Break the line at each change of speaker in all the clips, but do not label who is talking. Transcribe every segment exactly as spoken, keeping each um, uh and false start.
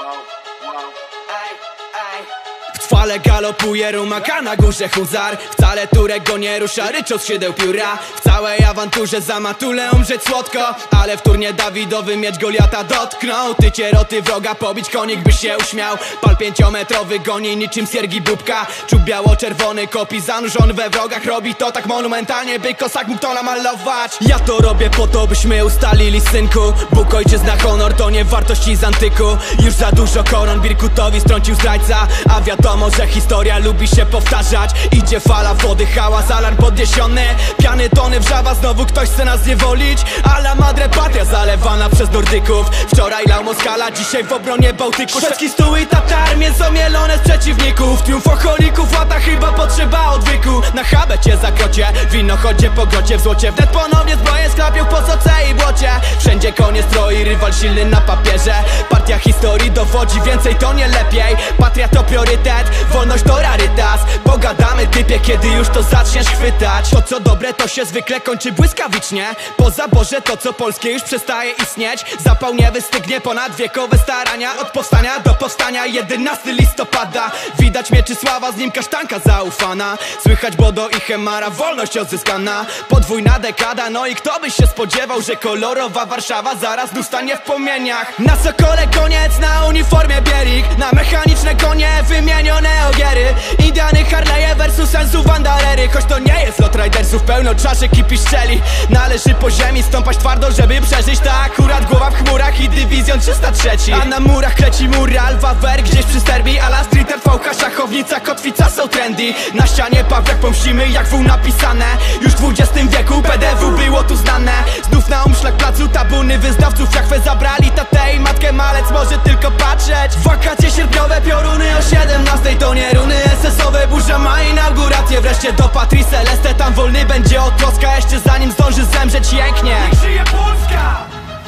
W fale galopuje rumaka, na górze huzar. Wcale Turek go nie rusza, ryczą z szydeł pióra. W całej awanturze za matulę umrzeć słodko, ale w turnie Dawidowy miecz Goliata dotknął. Ty cieroty wroga pobić, konik by się uśmiał. Pal pięciometrowy goni niczym Siergi Bubka. Czub biało-czerwony kopi zanurzony we wrogach. Robi to tak monumentalnie, by kosak mógł to namalować. Ja to robię po to, byśmy ustalili, synku, Bóg, ojczyzna, honor to nie wartości z antyku. Już za dużo koron Birkutowi strącił zdrajca, a wiadomo, że historia lubi się powtarzać. Idzie fala wody, hałas, alarm podniesiony. Piany tony wrzawa, znowu ktoś chce nas niewolić. A la madre patria zalewana przez Nordyków. Wczoraj lał Moskala, dzisiaj w obronie Bałtyku. Szwedzki stół i Tatar, mięso mielone z przeciwników. Triumfocholików lata chyba potrzeba odwyku. Na habecie zakrocie, wino chodzie po grocie. W złocie wnet ponownie zbroje skrapią po soce i błocie. Wszędzie konie stroi, rywal silny na papierze. Partia historii dowodzi, więcej to nie lepiej. Patria to priorytet, wolność to rarytas. Pogadamy, typie, kiedy już to zaczniesz chwytać. To co dobre to się zwykle kończy błyskawicznie. Po zaborze to co polskie już przestaje istnieć. Zapał nie wystygnie, ponadwiekowe starania. Od powstania do powstania, jedenastego listopada. Widać mieczy sława, z nim kasztanka zaufana. Słychać Bodo i Chemara, wolność odzyskana. Podwójna dekada, no i kto by się spodziewał, że kolorowa Warszawa zaraz znów stanie w płomieniach. Na Sokole koniec, na uniformie bielik. Na mechaniczne konie wymienione ogiery. Indiany, Harley'e versus sensu Wandarery. Choć to nie jest lot ridersów, pełno czaszek i piszczeli. Należy po ziemi stąpać twardo, żeby przeżyć. Ta akurat głowa w chmurach i dywizjon trzysta trzy. A na murach kleci mural, wawer gdzieś przy sterbi. A la street R V K, szachownica, kotwica są trendy. Na ścianie Pawlak pomścimy, jak wół napisane. Już w dwudziestym wieku P D W było tu znane. Znów na umszlak placu tabuny wyznawców Jachwę zabrali tatę i matkę malec może tylko patrzeć. Wakacje sierpniowe, pioruny o siedemnastej to nie runy S S-owe, burza ma inaugurację. Wreszcie do Patrii Celeste, tam wolny będzie od troska. Jeszcze zanim zdąży zemrzeć jęknie. Niech żyje Polska!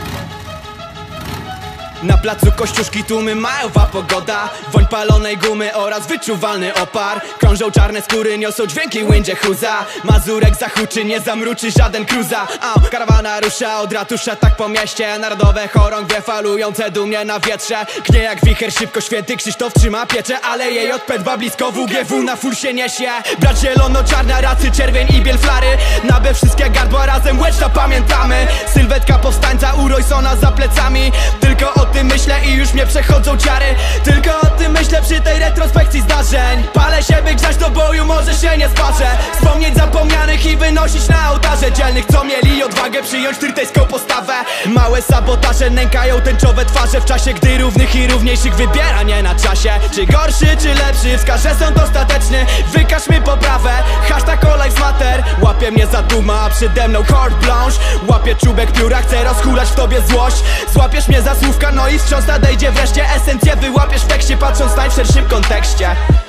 Na placu Kościuszki tłumy, majowa pogoda. Woń palonej gumy oraz wyczuwalny opar. Krążą czarne skóry, niosą dźwięki łędzie huza. Mazurek zahuczy, nie zamruczy żaden cruza. A karawana rusza od ratusza tak po mieście. Narodowe chorągwie falujące dumnie na wietrze. Gnie jak wicher szybko, święty Krzysztof trzyma pieczę. Ale jej od P dwa blisko, W G W na full się niesie. Brat zielono-czarna, racy, czerwień i biel flary. Na B wszystkie gardła razem łeczna pamiętamy. Sylwetka powstańca u Roysona za plecami. Tylko o tym myślę i już mnie przechodzą ciary. Tylko o tym myślę przy tej retrospekcji zdarzeń. Palę się, by grzać do boju, może się nie sparzę. Wspomnieć zapomnianych i wynosić na ołtarze dzielnych, co mieli odwagę przyjąć tyrtejską postawę. Małe sabotaże nękają tęczowe twarze w czasie, gdy równych i równiejszych wybiera nie na czasie. Czy gorszy, czy lepszy, wskażę sąd ostateczny. Wykaż mi poprawę, hashtag All Lives Matter. Łapie mnie za duma, a przede mną carte blanche. Łapie czubek pióra, chcę rozhulać w tobie złość. Złapiesz mnie za słówka, no i wstrząs nadejdzie wreszcie. Esencję wyłapiesz w tekście, patrząc nań w szerszym kontekście.